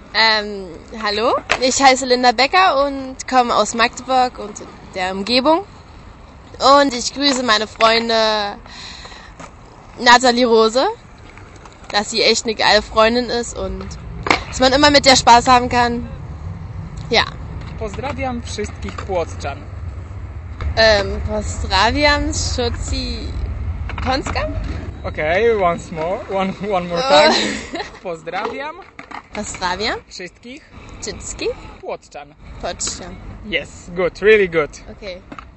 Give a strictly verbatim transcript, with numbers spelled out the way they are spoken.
Ähm, hallo, ich heiße Linda Becker und komme aus Magdeburg und der Umgebung. Und ich grüße meine Freunde Nathalie Rose, dass sie echt eine geile Freundin ist und dass man immer mit der Spaß haben kann. Ja. Pozdrawiam wszystkich Płockczan. Ähm, pozdrawiam Szoci Ponska? Okay, once more, one, one more time. Pozdrawiam Pozdrawiam wszystkich wszystkich Płockczan. Potsdam. Yes, good, really good. Okay.